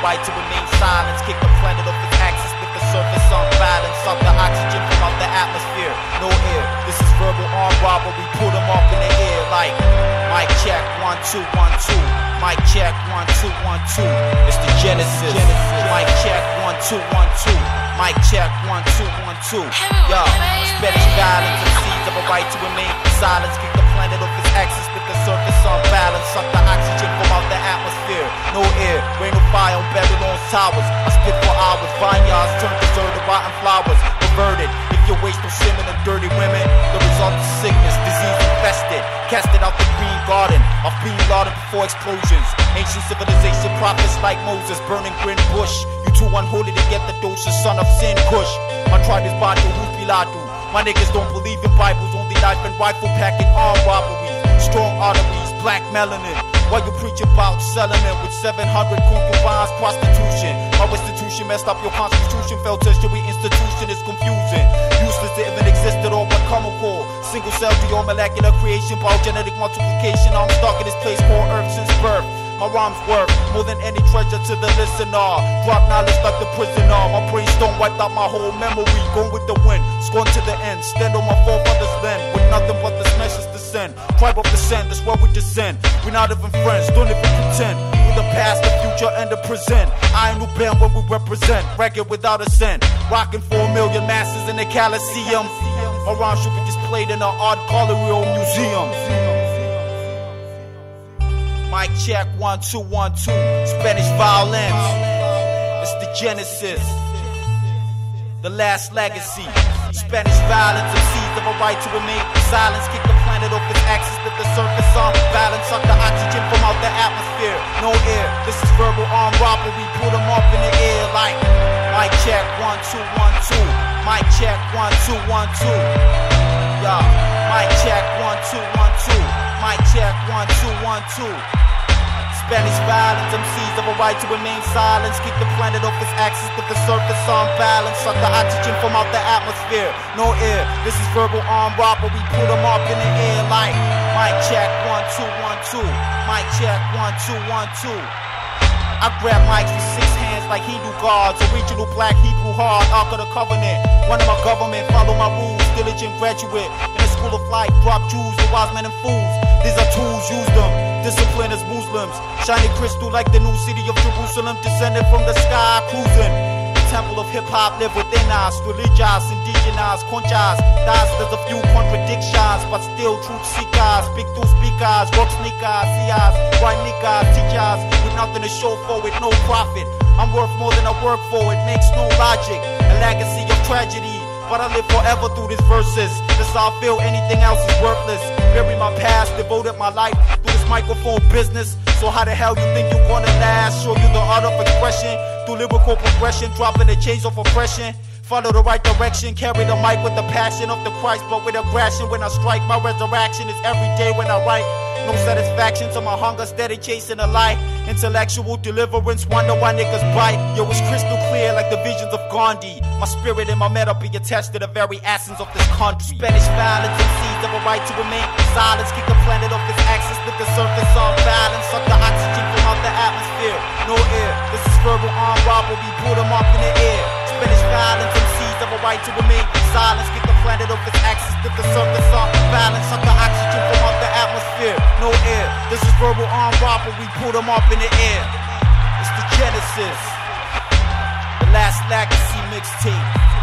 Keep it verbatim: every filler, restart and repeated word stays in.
right to remain silent. Kick the planet off its axis with the surface unbalanced. Suck the oxygen from out the atmosphere. No air. This is verbal armed robbery. Put them up in the air like mic check one two one two. Mic check one two one two. It's the Genesis. Mic check one two one two. Mic check one two one two. Yo, Spanish violence and seeds of a right to remain silent. Kick the planet off its axis with the surface unbalanced. Suck the oxygen from out the atmosphere. No air, rain or fire on Babylon's towers. I spit for hours, vineyards turn deserted, rotten flowers. Perverted, if your waste no semen and dirty women, the result is sickness, disease infested. Casted out the green garden of being lauded before explosions. Ancient civilization prophets like Moses, burning green bush. You too unholy to get the dose, son of sin, Kush. My tribe is Batu, who's Pilatu. My niggas don't believe in Bibles, only knife and rifle packing armed robberies. Strong arteries, black melanin. While you preach about selling it with seven hundred concubines, prostitution. My institution messed up your constitution, fell tertiary institution is confusing. Useless to even exist at all but comical. Single cell to your molecular creation, biogenetic multiplication. I'm stuck in this place called Earth since birth. My rhymes worth more than any treasure to the listener. Drop knowledge like the prisoner. My brainstorm wiped out my whole memory. Going with the wind, scorn to the end. Stand on my forefathers' land with nothing but the smashes to send. Tribe of descent, that's where we descend. We're not even friends, don't even pretend. We're the past, the future, and the present. I ain't new band when we represent. Record without a cent. Rocking for a million masses in the Coliseum. My rhymes should be displayed in an art gallery or museum. Mic check one two one two. Spanish violence. It's the Genesis. The last legacy. Spanish violence and seeds of a right to remain silence. Kick the planet off its axis with the surface unbalanced. Suck the oxygen from out the atmosphere. No air. This is verbal armed robbery. Put them up in the air like mic check one two one two. Mic check one two one two. Yeah. Mic check one two one two. Mic check one two one two. Spanish violence, M Cs of a right to remain silent. Keep the planet off its axis with the surface unbalanced. Suck the oxygen from out the atmosphere. No air, this is verbal armed robbery. Put them up in the air like mic check one two one two. Mic check one two one two. I grab mics with six hands like Hindu gods. Original black Hebrew hard, Ark of the Covenant. One of my government, follow my rules. Diligent graduate in the school of life. Drop Jews, the wise men and fools. These are tools, use them. Discipline as Muslims. Shining crystal like the new city of Jerusalem. Descended from the sky, cruising. The temple of hip-hop live within us. Religious, indigenous, conchas. Thus there's a few contradictions, but still truth seekers. Big two speakers, rock sneakers, see us. White niggas, teachers. With nothing to show for it, no profit. I'm worth more than I work for, it makes no logic. A legacy of tragedy, but I live forever through these verses. This how I feel, anything else is worthless. Bury my past, devoted my life through this microphone business. So how the hell you think you're gonna last? Show you the art of expression through lyrical progression, dropping the chains of oppression. Follow the right direction, carry the mic with the passion of the Christ, but with aggression. When I strike, my resurrection is every day when I write. No satisfaction to my hunger, steady chasing a light. Intellectual deliverance, wonder why niggas bite. Yo, it's crystal clear like the visions of Gandhi. My spirit and my metal be attached to the very essence of this country. Spanish violence and seeds of a right to remain silence. Keep the planet off its axis with the surface unbalanced. Suck the oxygen from out the atmosphere. No air, this is verbal armed robbery. Put them up in the air. Spanish violence and seeds of a right to remain silence. Keep the planet off its axis with the surface unbalanced. Suck the oxygen from out the atmosphere. No air, this is verbal armed robbery. Put them up in the air. It's the Genesis. The last legacy mixtape.